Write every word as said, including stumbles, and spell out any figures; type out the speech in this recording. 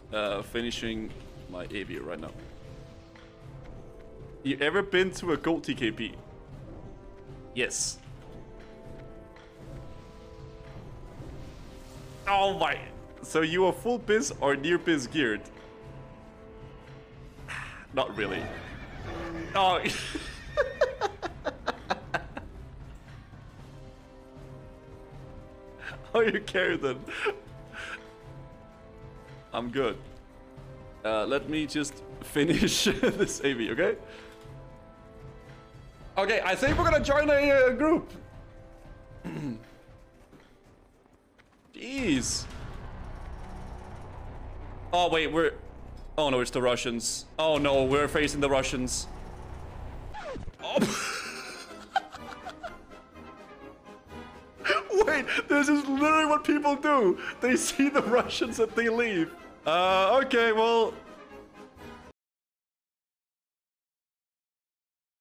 uh, finishing my A V right now. You ever been to a gold T K P? Yes. Oh my. So you are full biz or near biz geared? Not really. Oh. Oh, you carry them. I'm good. Uh, let me just finish this A V, okay? Okay, I think we're gonna join a uh, group. Jeez. Oh wait, we're... Oh no, it's the Russians. Oh no, we're facing the Russians. Oh. Wait, this is literally what people do. They see the Russians and they leave. Uh, okay, well,